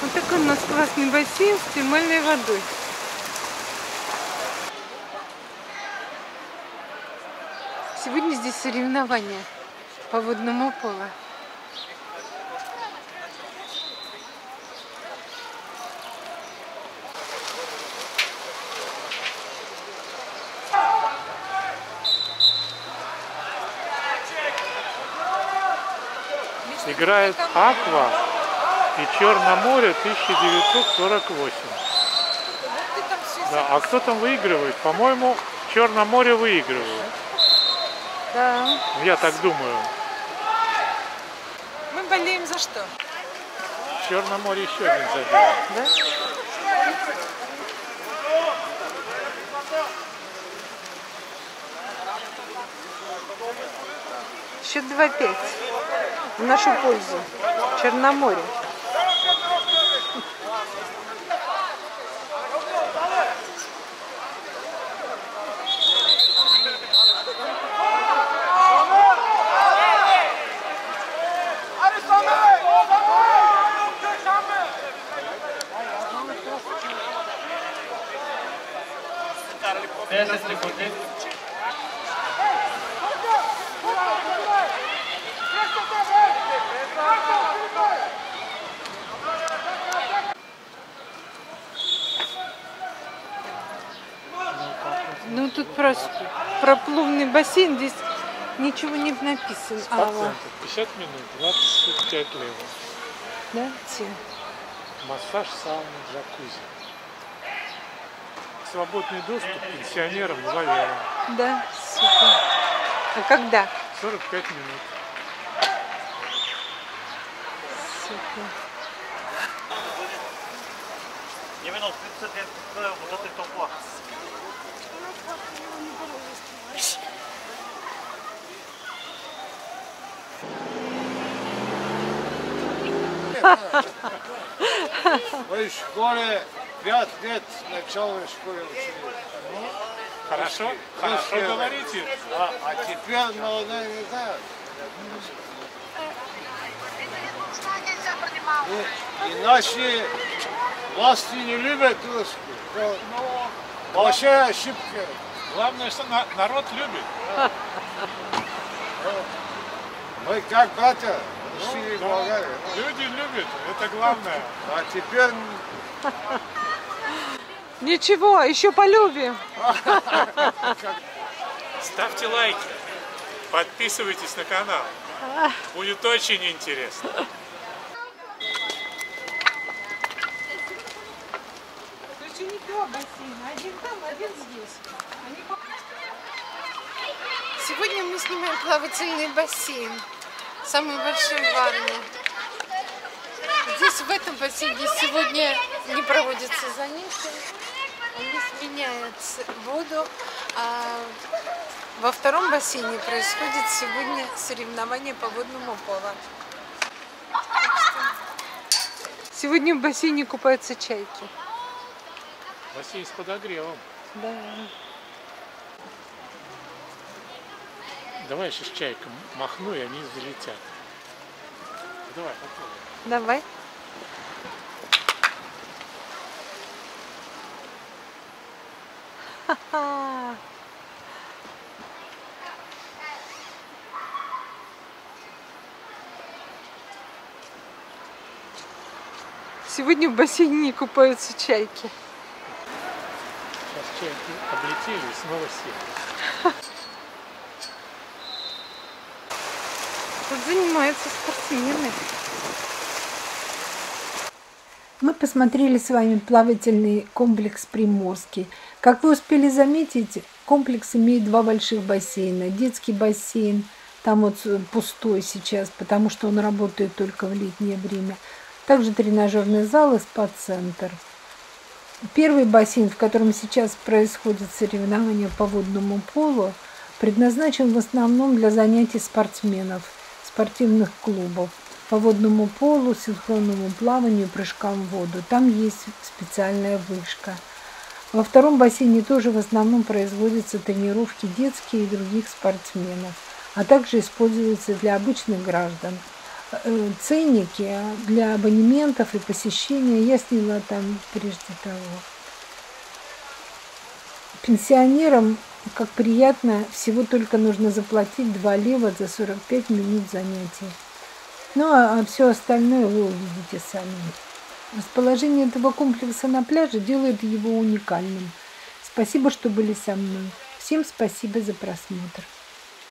Вот такой у нас классный бассейн с термальной водой. Сегодня здесь соревнования по водному полу. Играет Аква и Черноморе 1948. Да, а кто там выигрывает? По-моему, Черноморе выигрывает. Да. Я так думаю. Мы болеем за что? Черноморе еще один забил. Да? Счет 2-5 в нашу пользу. Черноморе. Ну тут про плавный бассейн здесь ничего не написано. Пациентов 50 минут, 25 левел. Да, те. Массаж, сауна, джакузи. Свободный доступ пенсионерам 2 лева. Да, супер. А когда? 45 минут. Супер. Именно 30 лет вот этой толпа. Вы в школе 5 лет в начале школы учились. Хорошо, хорошо говорите. А теперь молодые не знают. И наши власти не любят русских. Большая ошибка. Главное, что народ любит. Мы как братья, Россия и Болгария. Люди любят, это главное. А теперь... Ничего, еще полюбим. Ставьте лайки, подписывайтесь на канал. Будет очень интересно. Один там, один здесь. Сегодня мы снимаем плавательный бассейн, самый большой в Варне. Здесь в этом бассейне сегодня не проводятся занятия, они сменяют воду, а во втором бассейне происходит сегодня соревнование по водному полу. Сегодня в бассейне купаются чайки. Бассейн с подогревом. Да. Давай сейчас чайкам махну, и они залетят. Давай, попробуй. Давай. Ха-ха. Сегодня в бассейне не купаются чайки. Сейчас чайки облетели и снова сели. Тут занимаются спортсмены. Мы посмотрели с вами плавательный комплекс Приморский. Как вы успели заметить, комплекс имеет 2 больших бассейна. Детский бассейн, там вот пустой сейчас, потому что он работает только в летнее время. Также тренажерный зал и спа-центр. Первый бассейн, в котором сейчас происходят соревнования по водному полу, предназначен в основном для занятий спортсменов, спортивных клубов по водному полу, синхронному плаванию, прыжкам в воду. Там есть специальная вышка. Во втором бассейне тоже в основном производятся тренировки детские и других спортсменов, а также используются для обычных граждан. ценники для абонементов и посещения. Я сняла там прежде того. Пенсионерам, как приятно, всего только нужно заплатить 2 лева за 45 минут занятий. Ну, а все остальное вы увидите сами. Расположение этого комплекса на пляже делает его уникальным. Спасибо, что были со мной. Всем спасибо за просмотр.